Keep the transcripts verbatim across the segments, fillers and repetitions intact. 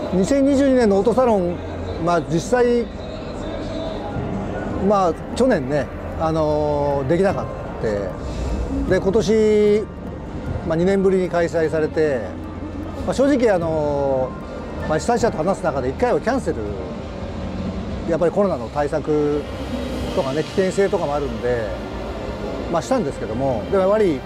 にせんにじゅうにねんのオートサロン、まあ、実際、まあ、去年ね、あのー、できなかった。で今年、まあ、にねんぶりに開催されて、まあ、正直、あのーまあ、主催者と話す中でいっかいはキャンセル、やっぱりコロナの対策とかね、危険性とかもあるんで、まあ、したんですけども、でもやっぱり、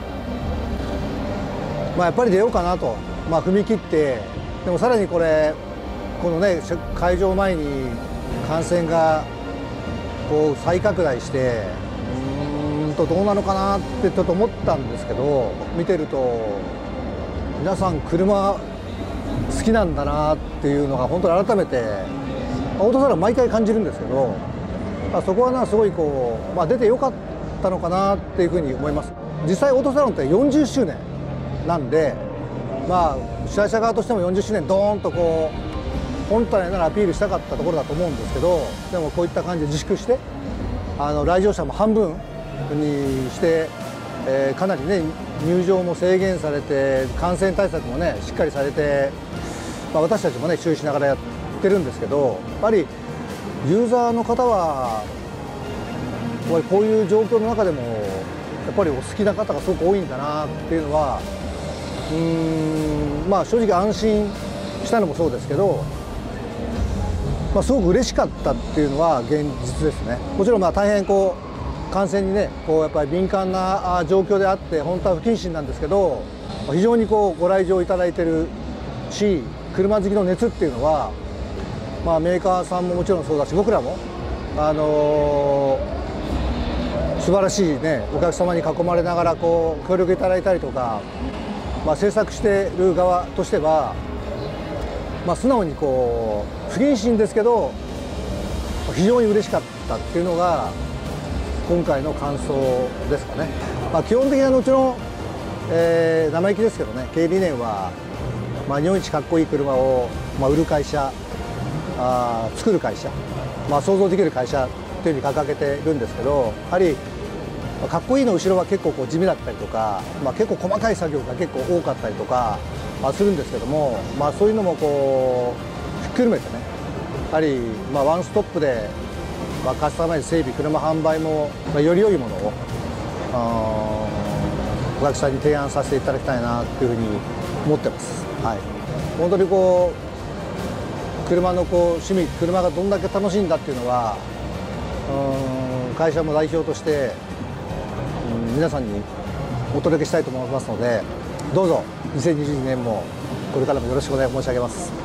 まあ、やっぱり出ようかなと、まあ、踏み切って、でもさらにこれ、このね、会場前に感染がこう再拡大して、うーんとどうなのかなってちょっと思ったんですけど、見てると、皆さん、車好きなんだなっていうのが、本当に改めて、オートサロン、毎回感じるんですけど、まあ、そこはな、すごいこう、まあ、出てよかったのかなっていうふうに思います。実際、オートサロンってよんじゅっしゅうねんなんで、まあ、主催者側としてもよんじゅっしゅうねん、どーんとこう、本体ならアピールしたかったところだと思うんですけど、でもこういった感じで自粛して、あの来場者も半分にして、えー、かなりね、入場も制限されて、感染対策もね、しっかりされて、まあ、私たちもね、注意しながらやってるんですけど、やっぱりユーザーの方は、こういう状況の中でも、やっぱりお好きな方がすごく多いんだなっていうのは、うーん、まあ正直安心したのもそうですけど、まあ、すごく嬉しかったっていうのは現実ですね。もちろんまあ大変こう感染にね、こうやっぱり敏感な状況であって、本当は不謹慎なんですけど、非常にこうご来場いただいてるし、車好きの熱っていうのは、まあ、メーカーさんももちろんそうだし、僕らも、あのー、素晴らしいね、お客様に囲まれながらこう協力いただいたりとか、まあ、制作している側としては、まあ、素直にこう不謹慎ですけど非常に嬉しかったっていうのが今回の感想ですかね。まあ、基本的なもちろん、えー、生意気ですけどね、経営理念は、まあ、日本一かっこいい車を、まあ、売る会社、あ作る会社、まあ、想像できる会社というふうに掲げてるんですけど、やはりかっこいいの後ろは結構こう地味だったりとか、まあ、結構細かい作業が結構多かったりとかするんですけども、まあ、そういうのもこうひっくるめてね、やはりまあワンストップで、まあ、カスタマイズ整備、車販売も、まあ、より良いものをお客さんに提案させていただきたいなというふうに思ってます。はい、本当にこう車のこう趣味、車がどんだけ楽しいんだっていうのは、うん、会社も代表として皆さんにお届けしたいと思いますので、どうぞにせんにじゅうにねんもこれからもよろしくお願い申し上げます。